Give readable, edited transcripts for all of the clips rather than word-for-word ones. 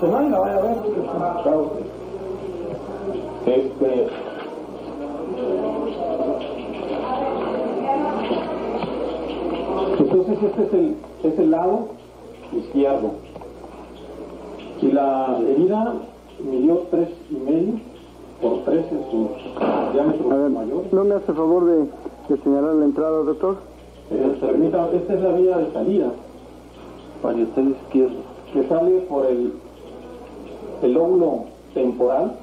Pues nadie la vaya a ver. Claro. Entonces este es el lado izquierdo. Y la herida midió 3,5 por 3 en su diámetro mayor. ¿No me hace favor de señalar la entrada, doctor? Permita, esta es la vía de salida. Parietal izquierdo. Que sale por el lóbulo temporal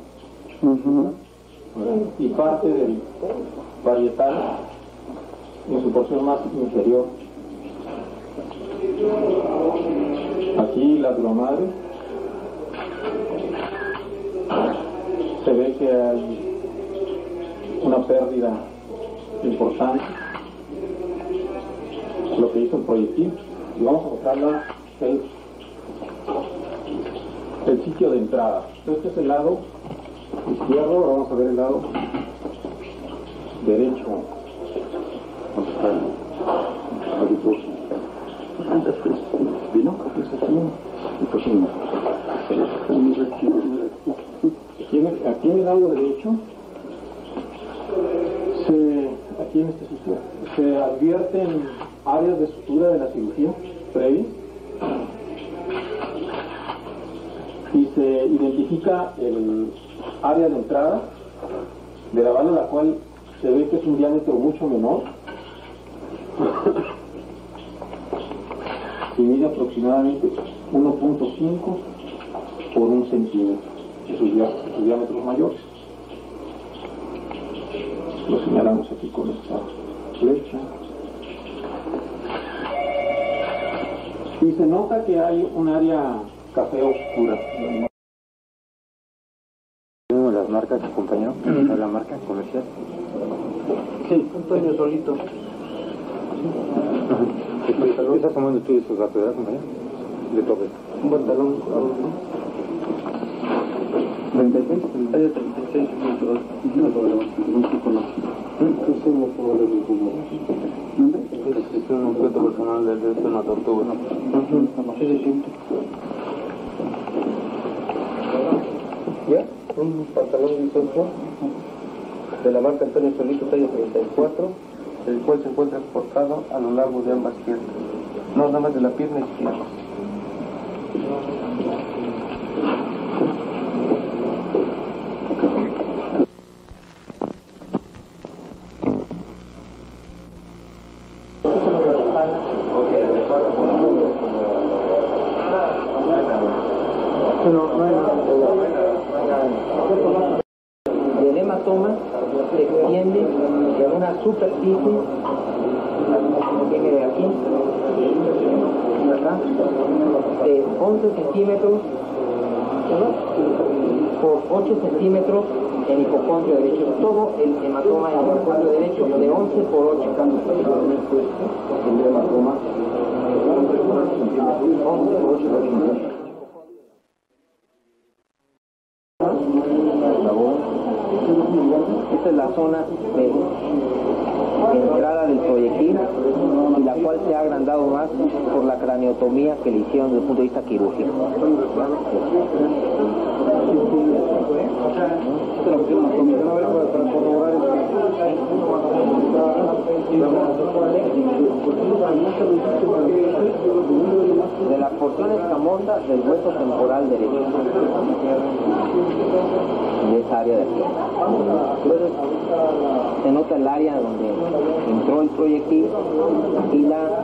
y parte del parietal en su porción más inferior. Aquí la duromadre. Se ve que hay una pérdida importante, lo que hizo el proyectil, y vamos a buscarla el sitio de entrada. Este es el lado izquierdo, ahora vamos a ver el lado derecho. ¿Vino? Aquí en el lado derecho, aquí en este sitio, se advierten áreas de sutura de la cirugía previa y se identifica el área de entrada de la bala, la cual se ve que es un diámetro mucho menor y mide aproximadamente 1.5 por 1 centímetro. Sus diámetros mayores. Lo señalamos aquí con esta flecha. Y se nota que hay un área café oscura. ¿Las marcas, compañero? ¿La marca comercial? Sí, Antonio Solito. ¿Qué estás tomando tú de esos datos, verdad, compañero? De tope. Un pantalón. 36, hay 36 metros. No es un objeto personal de una tortuga. ¿Ya? Un pantalón viscoso de la marca Antonio Solito, talla 34, el cual se encuentra cortado a lo largo de ambas piernas. No, nada más de la pierna izquierda. Y el hematoma se extiende en una superficie, tiene de aquí, acá, de 11 centímetros por 8 centímetros en hipocondrio derecho. Todo el hematoma en hipocondrio derecho de 11 por 8. El hematoma 11 por 8. Esta es la zona de entrada del proyectil, y la cual se ha agrandado más por la craniotomía que le hicieron desde el punto de vista quirúrgico. De la porción escamosa del hueso temporal derecho, de esa área de aquí. Entonces se nota el área donde entró el proyectil y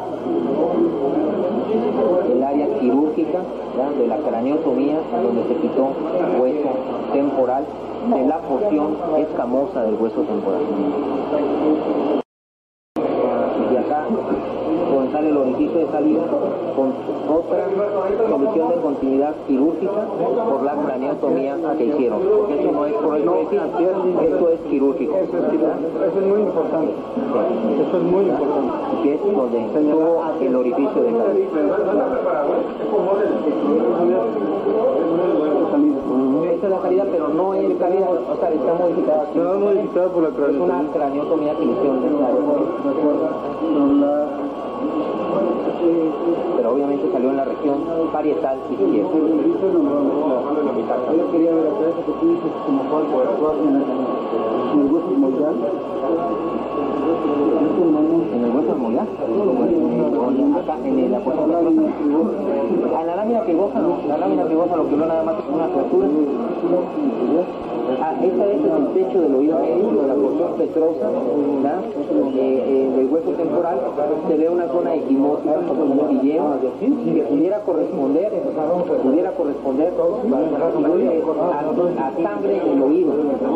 el área quirúrgica, ¿ya?, de la craniotomía, donde se quitó hueso temporal de la porción escamosa del hueso temporal. Y acá sale el orificio de salida con otra solución de continuidad quirúrgica por la craniotomía que hicieron. Porque eso no es por el proyectil, esto es quirúrgico. Eso es muy importante. Sí. Eso es muy importante. Que es donde estuvo el orificio de salida. Esta es la salida, pero no es salida, o sea, está modificada. No, modificada por la craniotomía. Es una craniotomía que hicieron de esta área. pero obviamente salió en la región parietal izquierda. Yo quería ver acá eso que tú dices como cuerpo en el hueso moldeado. ¿En el hueso moldeado? Acá en la porción petrosa. En la lámina pivosa no. La lámina pivosa lo que veo nada más es una fractura. Esta es el techo del oído medio, de la porción petrosa, del hueso temporal. Se ve una zona equimótica, como un costilleo, que pudiera corresponder a sangre en el oído.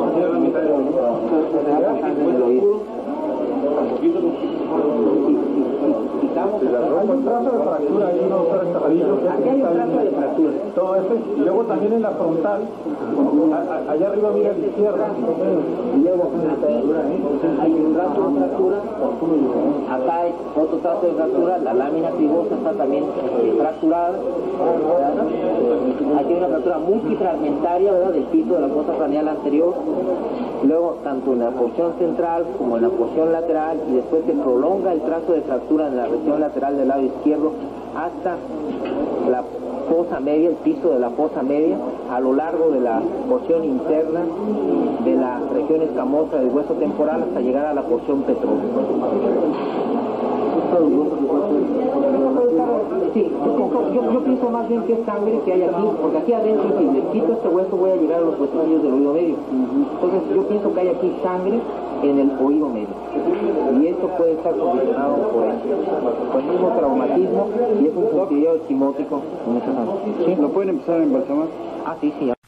Quitamos el trazo de fractura ahí, no está establecito. Aquí hay un trazo de fractura. Todo eso, y luego también en la frontal, allá arriba mira a la izquierda. Y luego aquí hay un trazo de fractura. Acá hay otro trazo de fractura. La lámina pivosa está también fracturada. Aquí hay una fractura multifragmentaria, ¿verdad?, del piso de la fosa craneal anterior. Luego, tanto en la porción central como en la porción lateral, y después se prolonga el trazo de fractura en la región lateral del lado izquierdo hasta la fosa media, el piso de la fosa media, a lo largo de la porción interna de la región escamosa del hueso temporal hasta llegar a la porción petrosa. Sí, yo pienso más bien que es sangre que hay aquí, porque aquí adentro, si le quito este hueso, voy a llegar a los huesillos del oído medio. Entonces, yo pienso que hay aquí sangre en el oído medio. Y esto puede estar condicionado por el mismo traumatismo, y es un sentido equimótico en esa zona. ¿Sí? ¿Lo pueden empezar a embalsamar? Ah, sí, sí.